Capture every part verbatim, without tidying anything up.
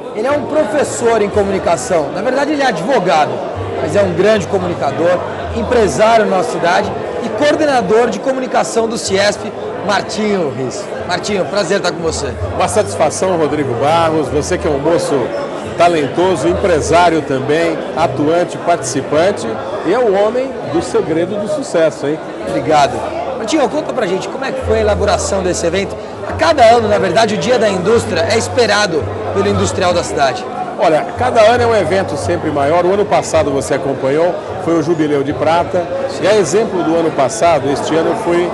Ele é um professor em comunicação. Na verdade, ele é advogado, mas é um grande comunicador, empresário na nossa cidade e coordenador de comunicação do Ciesp, Martinho Riz. Martinho, prazer estar com você. Uma satisfação, Rodrigo Barros. Você que é um moço talentoso, empresário também, atuante, participante e é o homem do segredo do sucesso, hein? Obrigado. Martinho, conta pra gente como é que foi a elaboração desse evento. A cada ano, na verdade, o Dia da Indústria é esperado pelo industrial da cidade. Olha, cada ano é um evento sempre maior. O ano passado você acompanhou, foi o Jubileu de Prata. Sim. E a exemplo do ano passado, este ano eu fui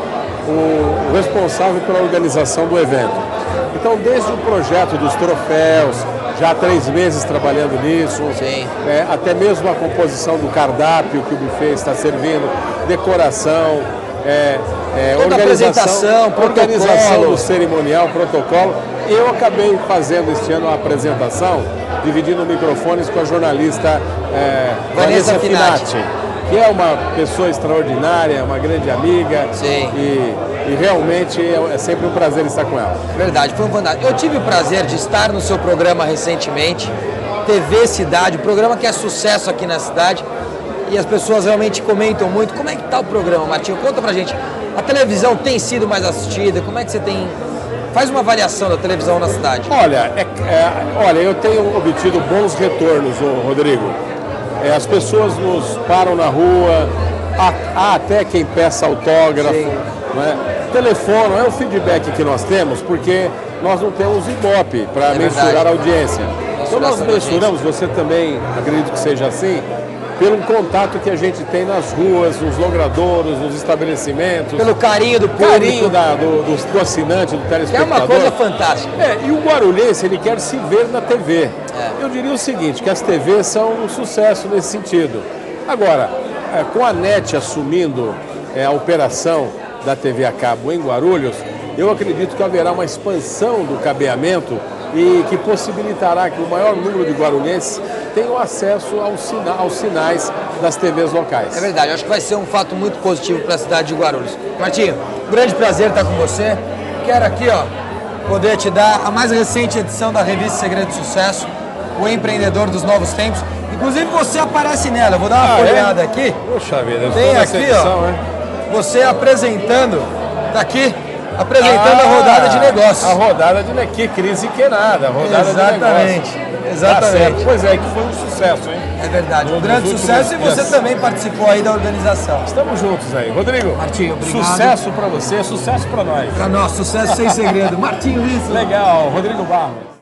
o responsável pela organização do evento. Então, desde o projeto dos troféus, já há três meses trabalhando nisso, é, até mesmo a composição do cardápio que o buffet está servindo, decoração, é, é, organização, organização do cerimonial, protocolo. Eu acabei fazendo este ano a apresentação, dividindo microfones com a jornalista é, Vanessa, Vanessa Finatti, que é uma pessoa extraordinária, uma grande amiga. Sim. E, e realmente é, é sempre um prazer estar com ela. Verdade, foi um fantástico. Eu tive o prazer de estar no seu programa recentemente, T V Cidade, um programa que é sucesso aqui na cidade e as pessoas realmente comentam muito. Como é que está o programa, Martinho? Conta pra gente. A televisão tem sido mais assistida? Como é que você tem... Faz uma avaliação da televisão na cidade. Olha, é, é, olha eu tenho obtido bons retornos, Rodrigo. É, as pessoas nos param na rua, há, há até quem peça autógrafo, né? Telefone, é o feedback que nós temos, porque nós não temos Ibope para é mensurar verdade. a audiência. Então nós mensuramos, você também acredito que seja assim, pelo contato que a gente tem nas ruas, nos logradouros, nos estabelecimentos. Pelo carinho do público. Carinho da, do, do, do assinante, do telespectador. Que é uma coisa fantástica. É, e o guarulhense, ele quer se ver na T V. É. Eu diria o seguinte, que as T Vs são um sucesso nesse sentido. Agora, é, com a NET assumindo é, a operação da T V a cabo em Guarulhos, eu acredito que haverá uma expansão do cabeamento e que possibilitará que o maior número de guarulhenses tenham acesso aos, sina aos sinais das T Vs locais. É verdade, eu acho que vai ser um fato muito positivo para a cidade de Guarulhos. Martinho, um grande prazer estar com você. Quero aqui, ó, poder te dar a mais recente edição da revista Segredo de Sucesso, o empreendedor dos novos tempos. Inclusive você aparece nela, eu vou dar uma ah, folheada é? aqui. Poxa vida, eu Tem aqui, edição, ó, é? Você apresentando, tá aqui, apresentando ah, a rodada de negócios. A rodada de negócios, que crise que nada, a rodada Exatamente. de negócios. Exatamente. Tá pois é, que foi um sucesso, hein? É verdade, um grande sucesso e você também participou aí da organização. Estamos juntos aí. Rodrigo, Martinho, obrigado. Sucesso para você, sucesso para nós. Para nós, sucesso sem segredo. Martinho Riz. Legal, Rodrigo Barros.